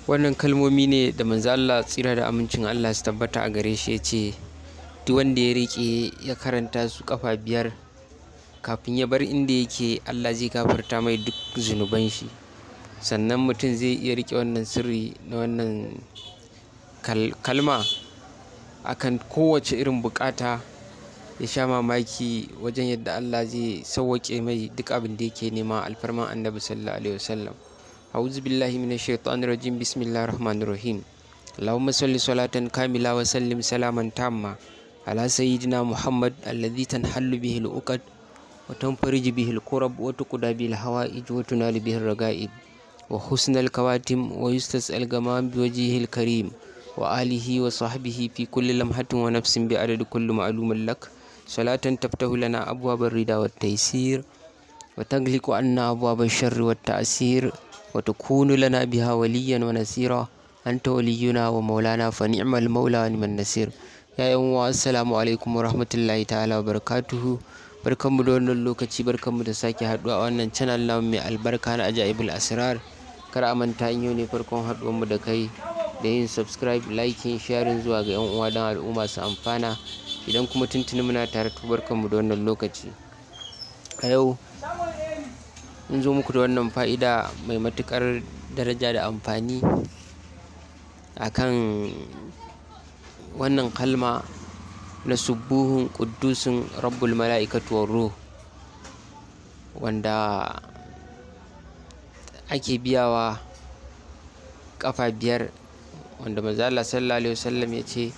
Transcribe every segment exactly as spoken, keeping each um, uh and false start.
Wannan kalmomi ne da manzo Allah tsira da amincin Allah su tabbata a gare shi, ya ce duk wanda ya riƙe ya karanta su ƙafa biyar kafin ya bar inda yake, Allah zai gafarta mai duk zunuban shi. Sannan mutum zai iya riƙe wannan sirri na wannan kal kalma akan kowace irin buƙata, ya sha mamaki wajen yadda Allah zai sauwaƙe mai duk abin da yake nema alfarman Annabi sallallahu alaihi wasallam. A'udhu billahi minash shaitanir rajim. Bismillahir rahmanir rahim. Allahumma salli salatan kamila wa sallim salaman tamma ala sayyidina Muhammad alladhi tanhallu bihi al-uqad wa tanfariju bihi al-kurab wa tuqda bihi al-hawa'ij wa tunalu bihi ar-raga'ib wa husnal kawatim wa yustas'al gamam bi wajhihi al-karim wa alihi wa sahbihi fi kulli lamhatin wa nafsin bi adadi kulli ma'lumin lak. Salatan taftahu lana abwab ar-rida wat taysir wa taghliqu anna abwab ash-sharri wat ta'sir wa takunu lana biha waliyan wa nasira. Anta waliyuna wa maulana fa ni'mal maula wa ni'man nasir. Ya yan uwa, assalamu alaikum wa rahmatullahi ta'ala wa barakatuhu. Barkanmu da wannan lokaci, barkanmu da sake haduwa a wannan channel namu mai albarka na Ajaibul Asrar. Kar a manta, in yau ne farkon haduwar mu da kai, da yin subscribe, liking, sharing zuwa ga yan uwa dan al'umma su amfana. Idan kuma tuntuni muna tare, to barkanmu da wannan lokaci. A yau in zo muku da wannan fa'ida mai matukar daraja da amfani akan wannan kalma na subuhun quddusun rabbul mala'ikatu war ruh, wanda ake biyawa kafa biyar, wanda manzo Allah sallallahu alaihi wasallam ya ce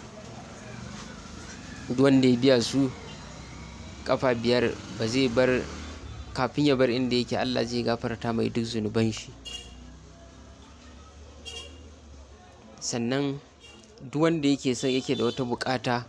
duk wanda ya biya su kafa biyar ba zai bar kafin ya bar inda yake, Allah zai gafarta mai duk zunuban shi. Sannan duk wanda yake son yake da wata bukata,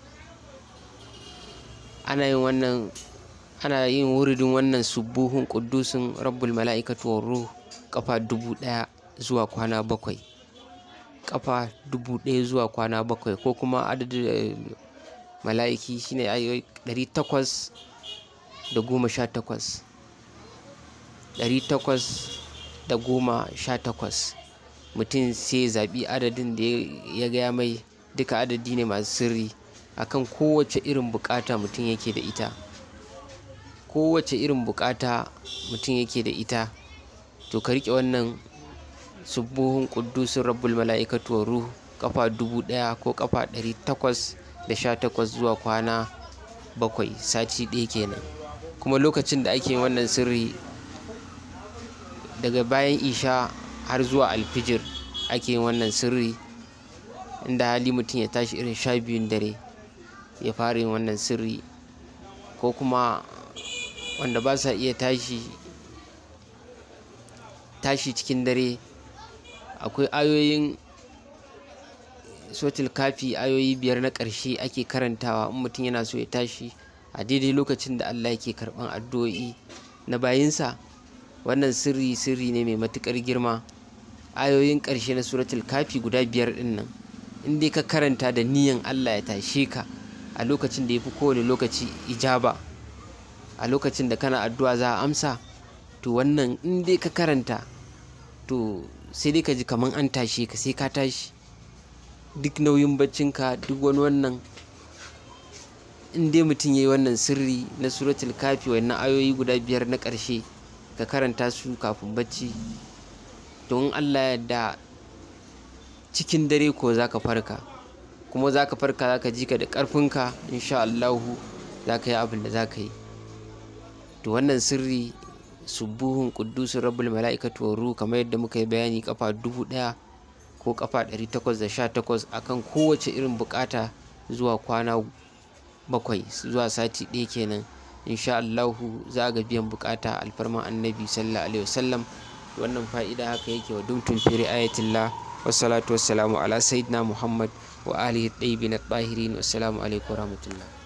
ana yin wannan ana yin wuridin wannan subuhun quddusun rabbul mala'ikatu war ruh kafa dubu ɗaya zuwa kwana bakwai, kafa dubu ɗaya zuwa kwana bakwai, ko kuma adadin mala'iki shine ayoyi ɗari takwas da goma sha takwas ɗari takwas da goma sha takwas. Mutum sai zaɓi adadin da ya gaya mai, duka adadi ne masu sirri akan kowace irin bukata mutum yake da ita. Kowace irin bukata mutum yake da ita, to ka riƙe wannan subuhun quddusun rabbul mala'ikatu war ruh kafa dubu ɗaya ko kafa ɗari takwas da sha takwas zuwa kwana bakwai, sati ɗaya kenan. Kuma lokacin da ake wannan sirri daga bayan isha har zuwa alfijir ake wannan sirri, inda hali mutum ya tashi irin sha biyun dare ya fara yin wannan sirri, ko kuma wanda ba sa iya tashi tashi cikin dare, akwai ayoyin suratul kafi, ayoyi biyar na ƙarshe ake karantawa in mutum yana so ya tashi a daidai lokacin da Allah yake karɓan addu'o'i na bayinsa. Wannan sirri sirri ne mai matuƙar girma. Ayoyin ƙarshe na suratul kafi guda biyar ɗin nan, in dai ka karanta da niyan Allah ya tashe ka a lokacin da ya fi kowane lokaci ijaba, a lokacin da kana addu'a za a amsa, to wannan in dai ka karanta, to sai dai ka ji kaman an tashe ka, sai ka tashi duk nauyin baccinka, duk wani wannan. In dai mutum ya yi wannan sirri na suratul kafi, wannan ayoyi guda biyar na ƙarshe ka karanta su kafin bacci, don Allah ya yarda cikin dare ko za ka farka, kuma za ka farka za ka ji ka da ƙarfinka, insha Allahu za ka yi abin da za ka yi. To wannan sirri subuhun quddusun rabbul mala'ikatu war ruh, kamar yadda muka yi bayani, kafa dubu ɗaya ko kafa ɗari takwas da sha takwas akan kowace irin bukata zuwa kwana bakwai zuwa sati ɗaya kenan. Insha Allahu za ga biyan bukata alfarman Annabi sallallahu alaihi wasallam. Wannan fa'ida haka yake. Wa dumtum fi ri'ayatillah, wassalatu wassalamu ala sayyidina Muhammad wa alihi at-tayyibin at-tahirin. Wassalamu alaikum wa rahmatullah.